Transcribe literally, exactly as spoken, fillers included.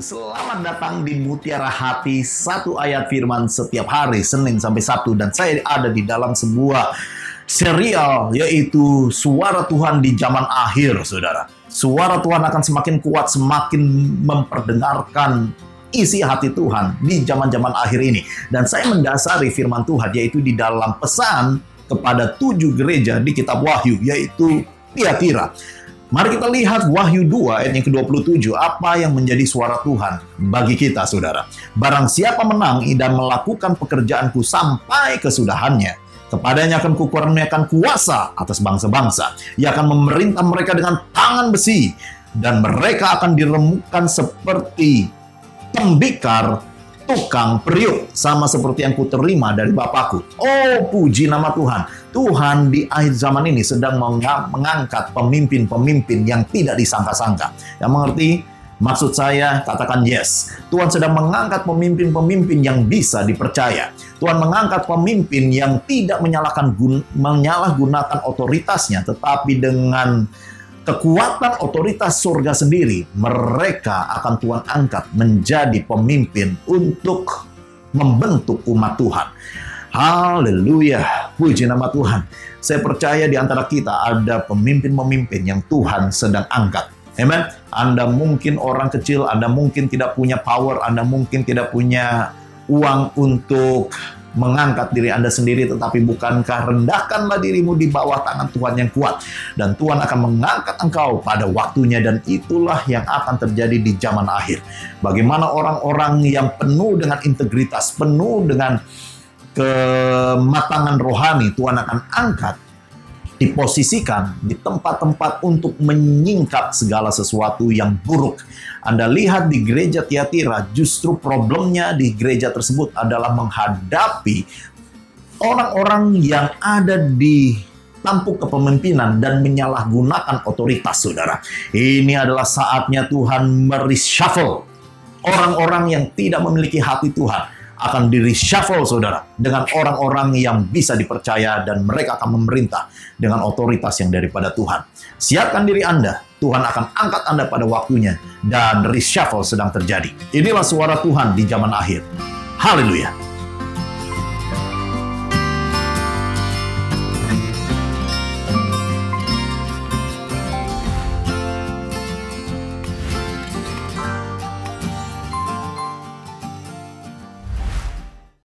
Selamat datang di Mutiara Hati, satu ayat firman setiap hari, Senin sampai Sabtu. Dan saya ada di dalam sebuah serial, yaitu Suara Tuhan di Zaman Akhir, saudara. Suara Tuhan akan semakin kuat, semakin memperdengarkan isi hati Tuhan di zaman-zaman akhir ini. Dan saya mendasari firman Tuhan, yaitu di dalam pesan kepada tujuh gereja di kitab Wahyu, yaitu Tiatira. Mari kita lihat Wahyu dua ayat yang ke dua puluh tujuh, apa yang menjadi suara Tuhan bagi kita, saudara. Barang siapa menang dan melakukan pekerjaanku sampai kesudahannya, kepadanya akan kukurniakan kuasa atas bangsa-bangsa. Ia akan memerintah mereka dengan tangan besi, dan mereka akan diremukkan seperti tembikar tukang periuk, sama seperti yang kuterima dari Bapakku. Oh, puji nama Tuhan. Tuhan di akhir zaman ini sedang mengangkat pemimpin-pemimpin yang tidak disangka-sangka. Yang mengerti maksud saya, katakan yes. Tuhan sedang mengangkat pemimpin-pemimpin yang bisa dipercaya. Tuhan mengangkat pemimpin yang tidak menyalahkan gun menyalahgunakan otoritasnya, tetapi dengan kekuatan otoritas surga sendiri, mereka akan Tuhan angkat menjadi pemimpin untuk membentuk umat Tuhan. Haleluya, puji nama Tuhan. Saya percaya di antara kita ada pemimpin-pemimpin yang Tuhan sedang angkat. Amen. Anda mungkin orang kecil, Anda mungkin tidak punya power, Anda mungkin tidak punya uang untuk mengangkat diri Anda sendiri, tetapi bukankah rendahkanlah dirimu di bawah tangan Tuhan yang kuat, dan Tuhan akan mengangkat engkau pada waktunya. Dan itulah yang akan terjadi di zaman akhir. Bagaimana orang-orang yang penuh dengan integritas, penuh dengan kematangan rohani, Tuhan akan angkat, diposisikan di tempat-tempat untuk menyingkap segala sesuatu yang buruk. Anda lihat di gereja Tiatira, justru problemnya di gereja tersebut adalah menghadapi orang-orang yang ada di tampuk kepemimpinan dan menyalahgunakan otoritas, saudara. Ini adalah saatnya Tuhan mereshuffle orang-orang yang tidak memiliki hati Tuhan. Akan di-reshuffle, saudara, dengan orang-orang yang bisa dipercaya, dan mereka akan memerintah dengan otoritas yang daripada Tuhan. Siapkan diri Anda, Tuhan akan angkat Anda pada waktunya, dan reshuffle sedang terjadi. Inilah suara Tuhan di zaman akhir. Haleluya.